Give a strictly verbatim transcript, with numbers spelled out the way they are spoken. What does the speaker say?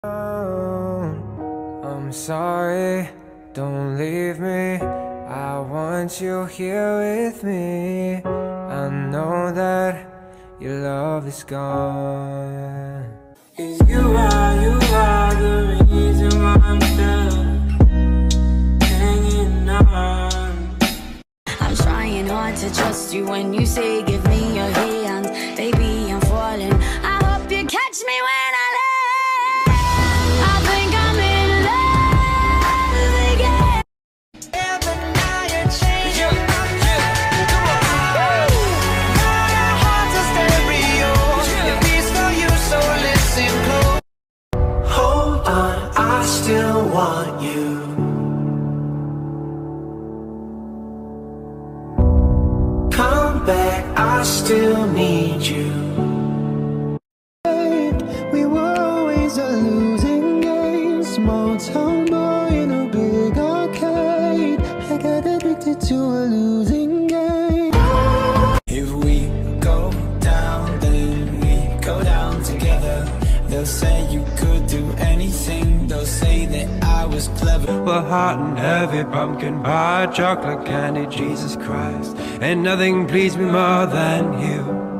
I'm sorry, don't leave me. I want you here with me. I know that your love is gone. 'Cause you are, you are the reason why I'm still hanging on. I'm trying hard to trust you when you say give me your hand. Baby, I'm falling. I hope you catch me when I land. I think I'm in love again. Yeah, but now you're changing my mind. My heart's a stereo. It beats for you, so listen close. Hold on, I still want you. Come back, I still need you. We were always a losing game. Small town boy in a big arcade. I got addicted to a losing game. If we go down, then we go down together. They'll say you could do anything. They'll say that I was clever. We're hot and heavy, pumpkin pie, chocolate candy, Jesus Christ. And nothing pleased me more than you.